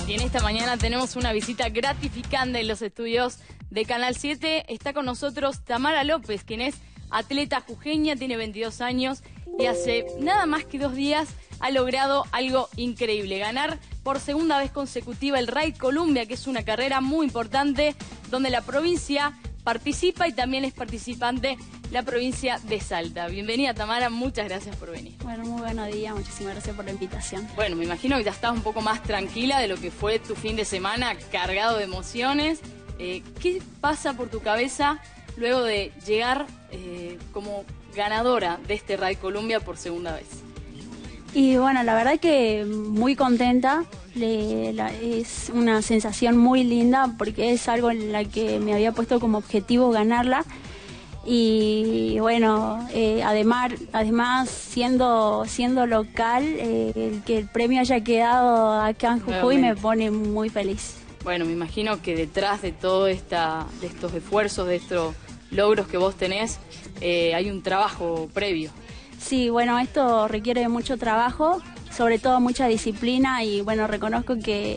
Y en esta mañana tenemos una visita gratificante en los estudios de Canal 7. Está con nosotros Tamara López, quien es atleta jujeña, tiene 22 años y hace nada más que 2 días ha logrado algo increíble: ganar por segunda vez consecutiva el Ride Columbia, que es una carrera muy importante donde la provincia participa y también es participante la provincia de Salta. Bienvenida, Tamara, muchas gracias por venir. Bueno, muy buenos días, muchísimas gracias por la invitación. Bueno, me imagino que ya estás un poco más tranquila de lo que fue tu fin de semana cargado de emociones. ¿Qué pasa por tu cabeza luego de llegar como ganadora de este Ride Columbia por segunda vez? Y bueno, la verdad que muy contenta, es una sensación muy linda porque es algo en la que me había puesto como objetivo ganarla. Y bueno, además siendo local, el que el premio haya quedado acá en Jujuy me pone muy feliz. Bueno, me imagino que detrás de todo de estos esfuerzos, de estos logros que vos tenés, hay un trabajo previo. Sí, bueno, esto requiere de mucho trabajo, sobre todo mucha disciplina, y bueno, reconozco que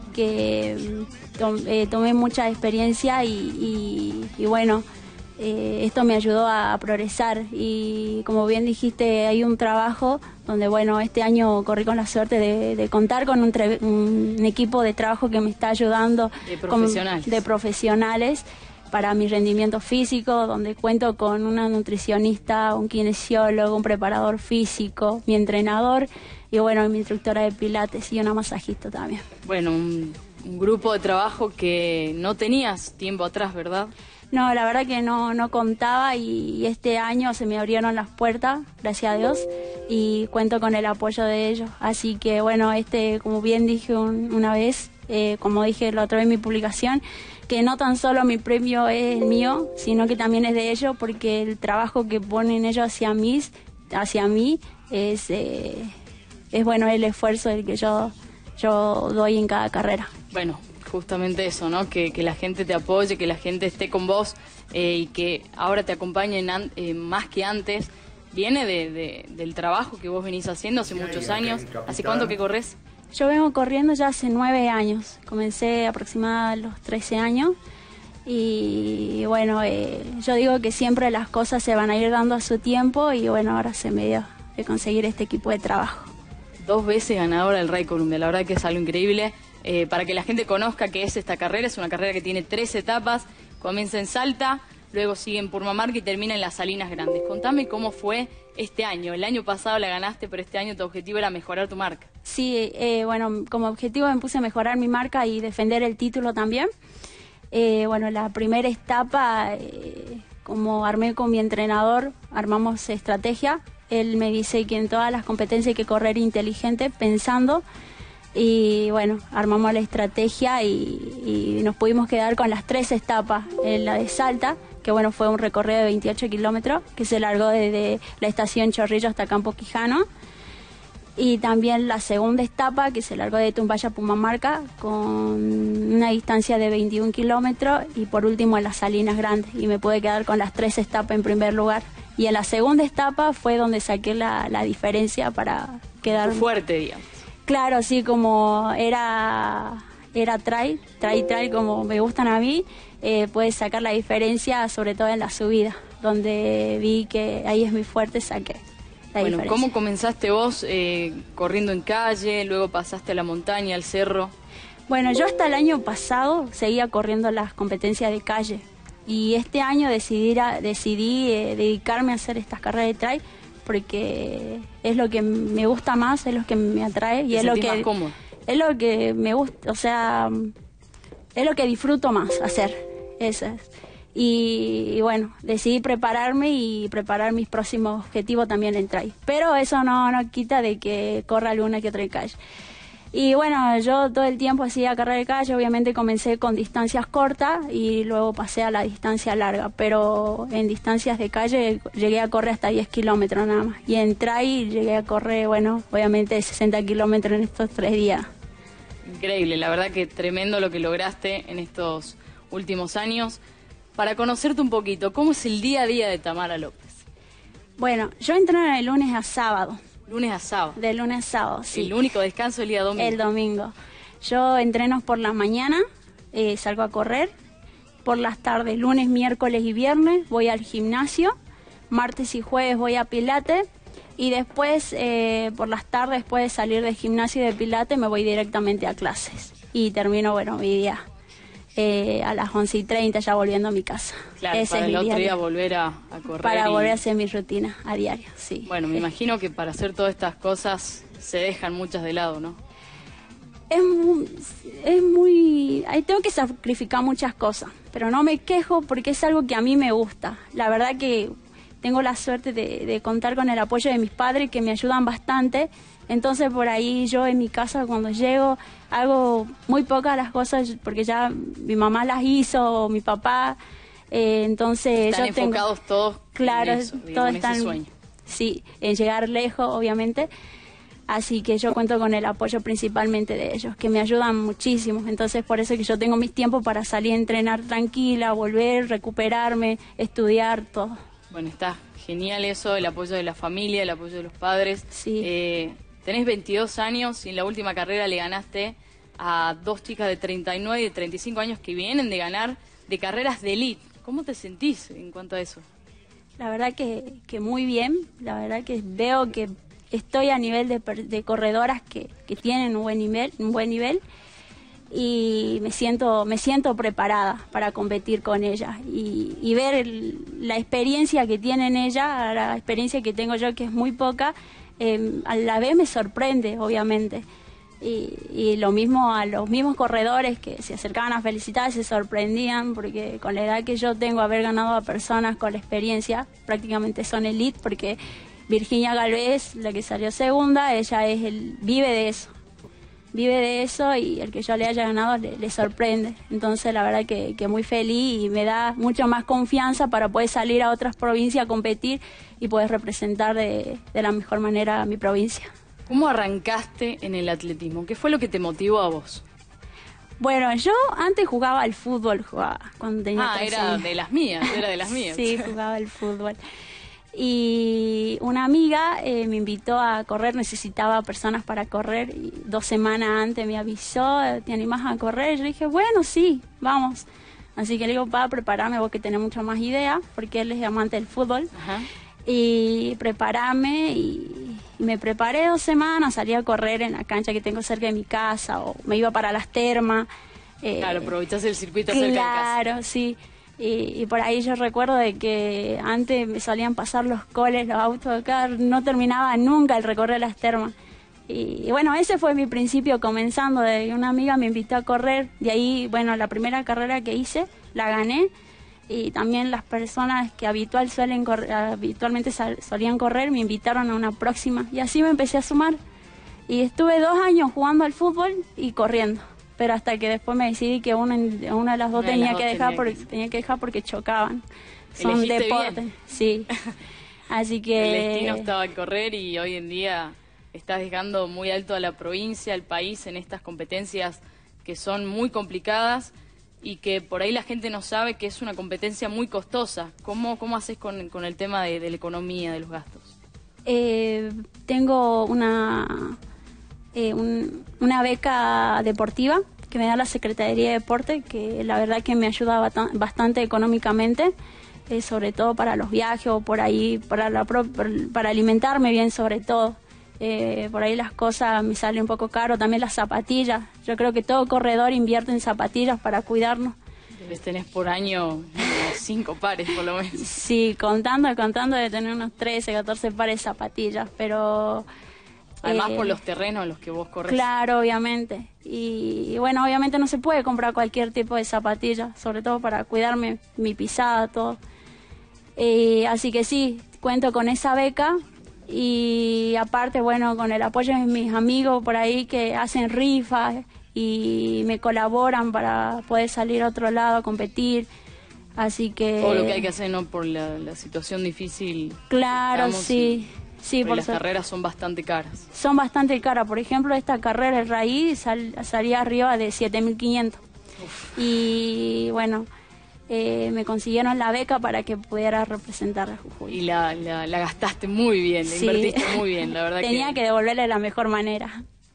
tomé mucha experiencia y bueno, esto me ayudó a progresar. Y como bien dijiste, hay un trabajo donde, bueno, este año corrí con la suerte de contar con un equipo de trabajo que me está ayudando, de profesionales para mi rendimiento físico, donde cuento con una nutricionista, un kinesiólogo, un preparador físico, mi entrenador y bueno, mi instructora de pilates y una masajista también. Bueno, un grupo de trabajo que no tenías tiempo atrás, ¿verdad? No, la verdad que no contaba, y este año se me abrieron las puertas, gracias a Dios, y cuento con el apoyo de ellos. Así que bueno, como bien dije una vez, como dije la otra vez en mi publicación, que no tan solo mi premio es el mío, sino que también es de ellos, porque el trabajo que ponen ellos hacia mí es bueno, el esfuerzo del que yo doy en cada carrera. Bueno, justamente eso, ¿no? Que la gente te apoye, que la gente esté con vos y que ahora te acompañen más que antes, viene del trabajo que vos venís haciendo hace muchos años. ¿Hace cuánto que corres? Yo vengo corriendo ya hace 9 años, comencé aproximadamente a los 13 años y bueno, yo digo que siempre las cosas se van a ir dando a su tiempo y bueno, ahora se me dio de conseguir este equipo de trabajo. 2 veces ganadora del Ride Columbia, la verdad que es algo increíble. Para que la gente conozca qué es esta carrera, es una carrera que tiene 3 etapas, comienza en Salta, luego sigue en Purmamarca y termina en las Salinas Grandes. Contame cómo fue este año. El año pasado la ganaste, pero este año tu objetivo era mejorar tu marca. Sí, bueno, como objetivo me puse a mejorar mi marca y defender el título también. Bueno, la primera etapa, como armé con mi entrenador, armamos estrategia. Él me dice que en todas las competencias hay que correr inteligente, pensando. Y bueno, armamos la estrategia y nos pudimos quedar con las 3 etapas. En la de Salta, que bueno, fue un recorrido de 28 kilómetros, que se largó desde la estación Chorrillo hasta Campo Quijano. Y también la segunda etapa, que se largó de Tumbaya a Purmamarca, con una distancia de 21 kilómetros. Y por último en las Salinas Grandes, y me pude quedar con las 3 etapas en primer lugar. Y en la segunda etapa fue donde saqué la diferencia para quedar fuerte, digamos. Claro, sí, como era trail, como me gustan a mí, puedes sacar la diferencia, sobre todo en la subida, donde vi que ahí es muy fuerte, saqué la diferencia. ¿Cómo comenzaste vos corriendo en calle, luego pasaste a la montaña, al cerro? Bueno, yo hasta el año pasado seguía corriendo las competencias de calle, y este año decidí dedicarme a hacer estas carreras de trail, porque es lo que me gusta más, es lo que me atrae y es lo que más cómodo. Es lo que me gusta, o sea, es lo que disfruto más hacer, eso es. Y bueno, decidí prepararme y preparar mis próximos objetivos también en trail, pero eso no quita de que corra alguna que otra en calle. Y bueno, yo todo el tiempo hacía carrera de calle. Obviamente comencé con distancias cortas y luego pasé a la distancia larga, pero en distancias de calle llegué a correr hasta 10 kilómetros nada más. Y en trail llegué a correr, bueno, obviamente 60 kilómetros en estos 3 días. Increíble, la verdad que tremendo lo que lograste en estos últimos años. Para conocerte un poquito, ¿cómo es el día a día de Tamara López? Bueno, yo entreno de lunes a sábado. Lunes a sábado. De lunes a sábado, sí. El único descanso el día domingo. El domingo. Yo entreno por la mañana, salgo a correr, por las tardes, lunes, miércoles y viernes voy al gimnasio, martes y jueves voy a Pilates y después por las tardes, después de salir del gimnasio y de Pilates, me voy directamente a clases y termino, bueno, mi día a las 11:30 ya volviendo a mi casa. Claro, ese para es el otro día volver a correr. Para volver a hacer mi rutina a diario, sí. Bueno, me imagino que para hacer todas estas cosas se dejan muchas de lado, ¿no? Ahí tengo que sacrificar muchas cosas, pero no me quejo porque es algo que a mí me gusta. La verdad que tengo la suerte de contar con el apoyo de mis padres que me ayudan bastante. Entonces por ahí yo en mi casa cuando llego hago muy pocas las cosas porque ya mi mamá las hizo o mi papá. Entonces están enfocados todos claro, en eso, digamos, todos en están, ese sueño. Sí, en llegar lejos obviamente. Así que yo cuento con el apoyo principalmente de ellos, que me ayudan muchísimo. Entonces, por eso que yo tengo mis tiempos para salir a entrenar tranquila, volver, recuperarme, estudiar, todo. Bueno, está genial eso, el apoyo de la familia, el apoyo de los padres. Sí. Tenés 22 años y en la última carrera le ganaste a dos chicas de 39 y de 35 años que vienen de ganar de carreras de elite. ¿Cómo te sentís en cuanto a eso? La verdad que muy bien. La verdad que veo que estoy a nivel de corredoras que tienen un buen nivel y me siento preparada para competir con ellas y ver la experiencia que tienen ellas, la experiencia que tengo yo que es muy poca, a la vez me sorprende obviamente y lo mismo a los mismos corredores que se acercaban a felicitar se sorprendían porque con la edad que yo tengo haber ganado a personas con la experiencia prácticamente son elite porque Virginia Galvez, la que salió segunda, ella vive de eso y el que yo le haya ganado le sorprende. Entonces la verdad que muy feliz y me da mucho más confianza para poder salir a otras provincias a competir y poder representar de la mejor manera a mi provincia. ¿Cómo arrancaste en el atletismo? ¿Qué fue lo que te motivó a vos? Bueno, yo antes jugaba al fútbol, cuando tenía 13 era años. de las mías, era de las mías. Sí, jugaba al fútbol. Y una amiga me invitó a correr, necesitaba personas para correr y 2 semanas antes me avisó, ¿te animás a correr? Yo dije, bueno, sí, vamos. Así que le digo, para prepararme, vos que tenés mucha más idea, porque él es amante del fútbol. Ajá. Y prepararme y me preparé 2 semanas, salí a correr en la cancha que tengo cerca de mi casa o me iba para las termas. Claro, aprovechás el circuito cerca de casa. Claro, sí. Y por ahí yo recuerdo de que antes me solían pasar los coles, los autos acá, no terminaba nunca el recorrer las termas. Y bueno, ese fue mi principio comenzando, de que una amiga me invitó a correr, de ahí, bueno, la primera carrera que hice, la gané, y también las personas que habitualmente solían correr me invitaron a una próxima, y así me empecé a sumar. Y estuve 2 años jugando al fútbol y corriendo. Pero hasta que después me decidí que una de las dos tenía que dejar porque chocaban. Son deportes, sí. Así que el destino estaba en correr y hoy en día estás dejando muy alto a la provincia, al país en estas competencias que son muy complicadas y que por ahí la gente no sabe que es una competencia muy costosa. ¿Cómo haces con el tema de la economía, de los gastos? Tengo una beca deportiva que me da la Secretaría de Deporte, que la verdad que me ayuda bastante económicamente, sobre todo para los viajes o por ahí, para alimentarme bien sobre todo. Por ahí las cosas me salen un poco caro, también las zapatillas. Yo creo que todo corredor invierte en zapatillas para cuidarnos. Tenés por año 5 pares por lo menos. Sí, contando de tener unos 13, 14 pares de zapatillas, pero... Además por los terrenos en los que vos corres. Claro, obviamente. Y bueno, obviamente no se puede comprar cualquier tipo de zapatilla, sobre todo para cuidarme mi pisada, todo. Así que sí, cuento con esa beca y aparte, bueno, con el apoyo de mis amigos por ahí que hacen rifas y me colaboran para poder salir a otro lado a competir. Así que... Todo lo que hay que hacer, ¿no? Por la situación difícil. Claro, sí. Sí, las carreras son bastante caras. Son bastante caras. Por ejemplo, esta carrera de raíz salía arriba de 7.500. Y bueno, me consiguieron la beca para que pudiera representar a Jujuy. Y la gastaste muy bien, la invertiste muy bien, la verdad. Tenía que devolverle de la mejor manera.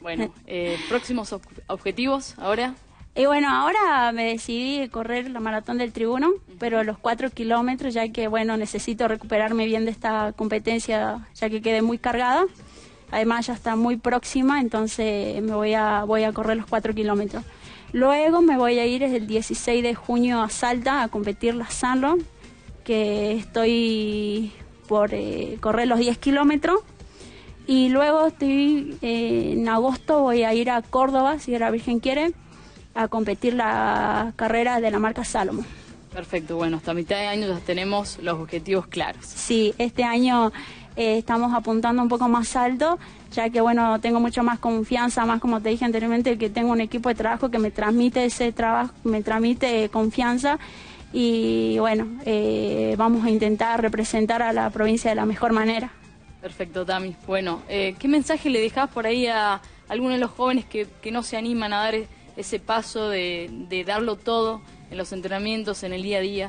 Bueno, próximos objetivos ahora. Y bueno, ahora me decidí correr la maratón del Tribuno, pero los 4 kilómetros, ya que bueno, necesito recuperarme bien de esta competencia, ya que quedé muy cargada. Además ya está muy próxima, entonces voy a correr los 4 kilómetros. Luego me voy a ir el 16 de junio a Salta a competir la Sunrun, que estoy por correr los 10 kilómetros. Y luego en agosto voy a ir a Córdoba, si la Virgen quiere, a competir la carrera de la marca Salomon. Perfecto, bueno, hasta mitad de año ya tenemos los objetivos claros. Sí, este año estamos apuntando un poco más alto, ya que bueno, tengo mucho más confianza, más como te dije anteriormente, que tengo un equipo de trabajo que me transmite ese trabajo, me transmite confianza y bueno, vamos a intentar representar a la provincia de la mejor manera. Perfecto, Tami. Bueno, ¿qué mensaje le dejás por ahí a algunos de los jóvenes que no se animan a dar ese paso de darlo todo en los entrenamientos, en el día a día?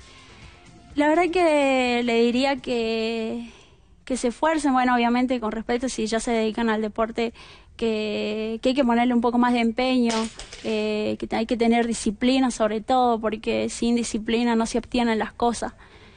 La verdad que le diría que se esfuercen, bueno, obviamente con respeto, si ya se dedican al deporte, que hay que ponerle un poco más de empeño, que hay que tener disciplina sobre todo, porque sin disciplina no se obtienen las cosas.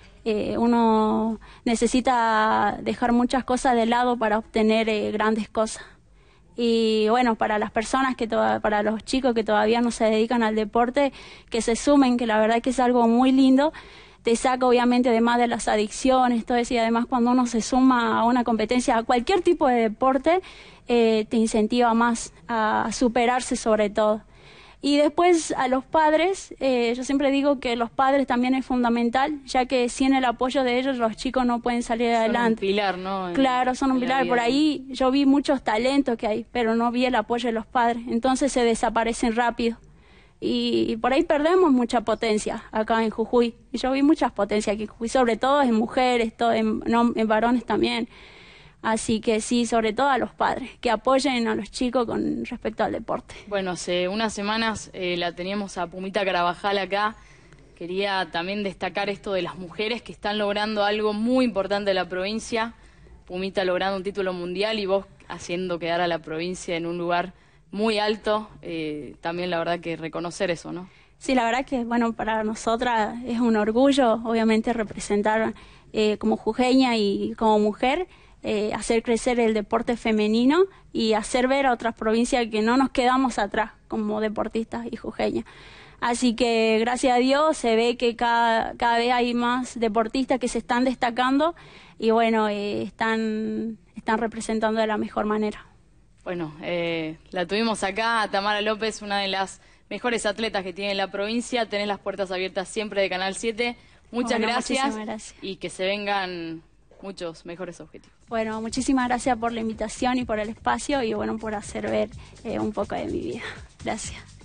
Uno necesita dejar muchas cosas de lado para obtener grandes cosas. Y bueno, para las personas para los chicos que todavía no se dedican al deporte, que se sumen, que la verdad que es algo muy lindo. Te saca obviamente además de las adicciones, todo eso, y además cuando uno se suma a una competencia, a cualquier tipo de deporte, te incentiva más a superarse sobre todo. Y después a los padres, yo siempre digo que los padres también es fundamental, ya que sin el apoyo de ellos los chicos no pueden salir adelante. Son un pilar, ¿no? Claro, son un pilar. Por ahí yo vi muchos talentos que hay, pero no vi el apoyo de los padres, entonces se desaparecen rápido. Y por ahí perdemos mucha potencia acá en Jujuy. Y yo vi muchas potencias aquí en Jujuy, sobre todo en mujeres, en varones también. Así que sí, sobre todo a los padres, que apoyen a los chicos con respecto al deporte. Bueno, hace unas semanas la teníamos a Pumita Carabajal acá. Quería también destacar esto de las mujeres que están logrando algo muy importante en la provincia. Pumita logrando un título mundial y vos haciendo quedar a la provincia en un lugar muy alto. También la verdad que reconocer eso, ¿no? Sí, la verdad que bueno, para nosotras es un orgullo, obviamente, representar como jujeña y como mujer, hacer crecer el deporte femenino y hacer ver a otras provincias que no nos quedamos atrás como deportistas y jujeñas. Así que gracias a Dios se ve que cada vez hay más deportistas que se están destacando y bueno, están representando de la mejor manera. Bueno, la tuvimos acá, a Tamara López, una de las mejores atletas que tiene la provincia. Tenés las puertas abiertas siempre de Canal 7. Muchas gracias y que se vengan muchos mejores objetivos. Bueno, muchísimas gracias por la invitación y por el espacio y bueno, por hacer ver un poco de mi vida. Gracias.